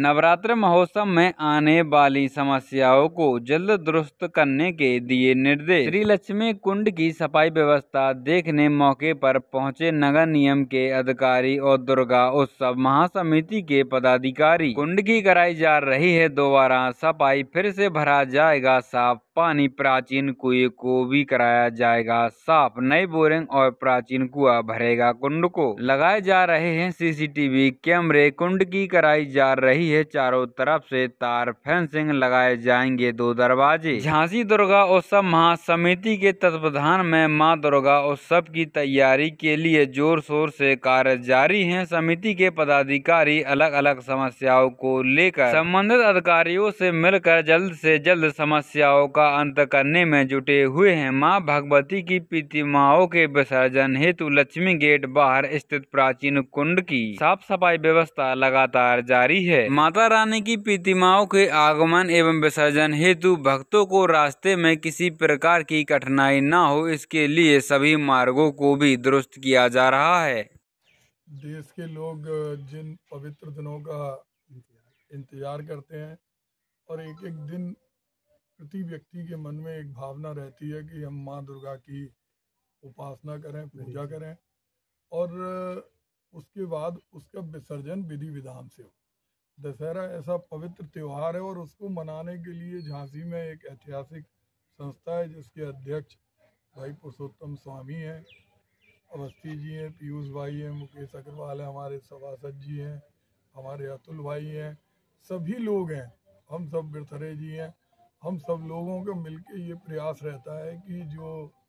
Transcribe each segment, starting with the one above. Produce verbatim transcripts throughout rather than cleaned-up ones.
नवरात्र महोत्सव में आने वाली समस्याओं को जल्द दुरुस्त करने के दिए निर्देश। श्री लक्ष्मी कुंड की सफाई व्यवस्था देखने मौके पर पहुंचे नगर निगम के अधिकारी और दुर्गा उत्सव महासमिति के पदाधिकारी। कुंड की कराई जा रही है दोबारा सफाई, फिर से भरा जाएगा साफ पानी, प्राचीन कुएं को भी कराया जाएगा साफ, नई बोरिंग और प्राचीन कुआं भरेगा कुंड को। लगाए जा रहे हैं सीसीटीवी कैमरे, कुंड की कराई जा रही है चारों तरफ से तार फेंसिंग, लगाए जाएंगे दो दरवाजे। झांसी दुर्गा उत्सव महासमिति के तत्वाधान में मां दुर्गा उत्सव की तैयारी के लिए जोर शोर से कार्य जारी है। समिति के पदाधिकारी अलग अलग समस्याओं को लेकर संबंधित अधिकारियों से मिलकर जल्द से जल्द समस्याओं का अंत करने में जुटे हुए हैं। मां भगवती की प्रतिमाओं के विसर्जन हेतु लक्ष्मी गेट बाहर स्थित प्राचीन कुंड की साफ सफाई व्यवस्था लगातार जारी है। माता रानी की प्रतिमाओं के आगमन एवं विसर्जन हेतु भक्तों को रास्ते में किसी प्रकार की कठिनाई न हो, इसके लिए सभी मार्गों को भी दुरुस्त किया जा रहा है। देश के लोग जिन पवित्र दिनों का इंतजार करते हैं और एक एक दिन प्रति व्यक्ति के मन में एक भावना रहती है कि हम माँ दुर्गा की उपासना करें, पूजा करें और उसके बाद उसका विसर्जन विधि विधान से हो। दशहरा ऐसा पवित्र त्यौहार है और उसको मनाने के लिए झांसी में एक ऐतिहासिक संस्था है जिसके अध्यक्ष भाई पुरुषोत्तम स्वामी हैं, अवस्थी जी हैं, पीयूष भाई हैं, मुकेश अग्रवाल हैं, हमारे सभासद जी हैं, हमारे अतुल भाई हैं, सभी लोग हैं, हम सब बिरथरे जी हैं। हम सब लोगों का मिलके ये प्रयास रहता है कि जो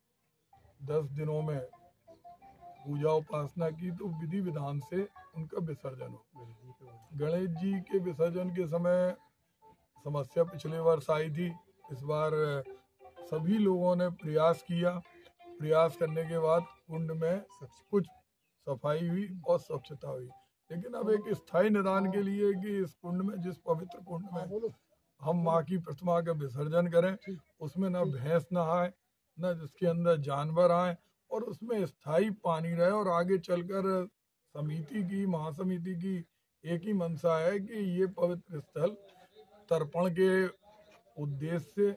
दस दिनों में पूजा उपासना की तो विधि विधान से उनका विसर्जन हो। गणेश जी के विसर्जन के समय समस्या पिछले वर्ष आई थी, इस बार सभी लोगों ने प्रयास किया। प्रयास करने के बाद कुंड में कुछ सफाई हुई और स्वच्छता हुई, लेकिन अब एक स्थायी निदान के लिए कि इस कुंड में, जिस पवित्र कुंड में हम माँ की प्रतिमा का विसर्जन करें, उसमें ना भैंस नहाए, ना जिसके अंदर जानवर आए और उसमें स्थायी पानी रहे। और आगे चलकर समिति की, महासमिति की एक ही मंशा है कि ये पवित्र स्थल तर्पण के उद्देश्य से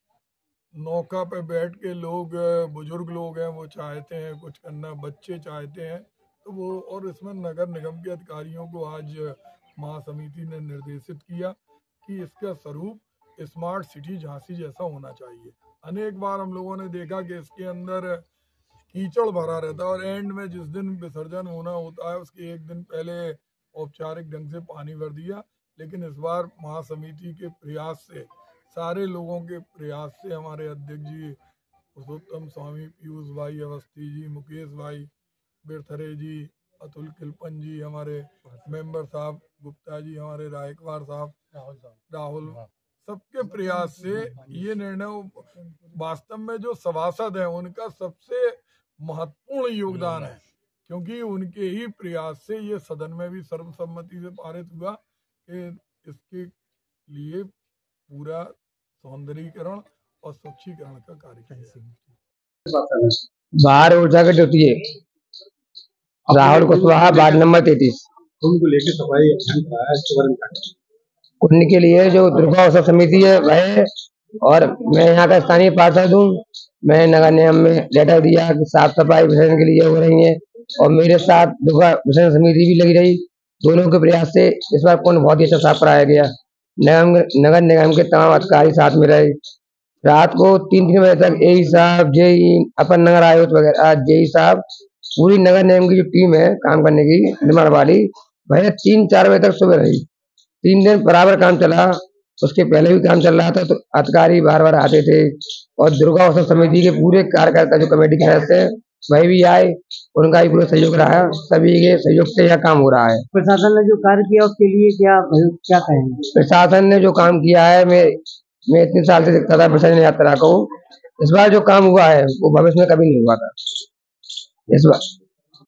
नौका पे बैठ के लोग, बुजुर्ग लोग हैं, वो चाहते हैं कुछ करना, बच्चे चाहते हैं तो वो, और इसमें नगर निगम के अधिकारियों को आज महासमिति ने निर्देशित किया कि इसका स्वरूप स्मार्ट सिटी झांसी जैसा होना चाहिए। अनेक बार हम लोगों ने देखा कि इसके अंदर कीचड़ भरा रहता है और एंड में जिस दिन विसर्जन होना होता है उसके एक दिन पहले औपचारिक ढंग से पानी भर दिया। लेकिन इस बार महासमिति के प्रयास से, सारे लोगों के प्रयास से, हमारे अध्यक्ष जी पुरुषोत्तम स्वामी, पीयूष भाई, अवस्थी जी, मुकेश भाई, बिरथरे जी, अतुल किलपन जी, हमारे मेंबर साहब, गुप्ता जी, हमारे रायकवार साहब, राहुल राहुल सबके प्रयास से ये निर्णय, वास्तव में जो सभासद हैं उनका सबसे महत्वपूर्ण योगदान है, क्योंकि उनके ही प्रयास से ये सदन में भी सर्वसम्मति से पारित हुआ कि इसके लिए पूरा सौंदर्यीकरण और स्वच्छीकरण का कार्य किया। बाहर ऊर्जा की ड्यूटी है, राहुल कुशवाहा, वार्ड नंबर तैतीस। उनको लेकर सफाई अभियान कराया कुंड के लिए जो दुर्गा उत्सव समिति है वह, और मैं यहाँ का स्थानीय पार्षद हूँ। मैं नगर निगम में लेटर दिया कि साफ सफाई विसर्जन के लिए हो रही है और मेरे साथ दुर्गा विसर्जन समिति भी लगी रही। दोनों के प्रयास से इस बार कुंड बहुत ही अच्छा साफ कराया गया। निगम नगर निगम के तमाम अधिकारी साथ में रहे। रात को तीन तीन बजे तक एई साहब, जेई, अपर नगर आयुक्त वगैरह, जेई साहब, पूरी नगर निगम की जो टीम है काम करने की निर्माण वाली, वह तीन चार बजे तक सुबह रही। तीन दिन बराबर काम चला। उसके पहले भी काम चल रहा था तो अधिकारी बार बार आते थे और दुर्गा उत्सव समिति के पूरे कार्यकर्ता जो कमेटी के सदस्य हैं वही भी आए, उनका भी पूरा सहयोग रहा। सभी के सहयोग से यह काम हो रहा है। प्रशासन ने जो कार्य किया उसके लिए क्या क्या कहेंगे? प्रशासन ने जो काम किया है, मैं मैं इतने साल से देखता था विसर्जन यात्रा को, इस बार जो काम हुआ है वो भविष्य में कभी नहीं हुआ था। इस बार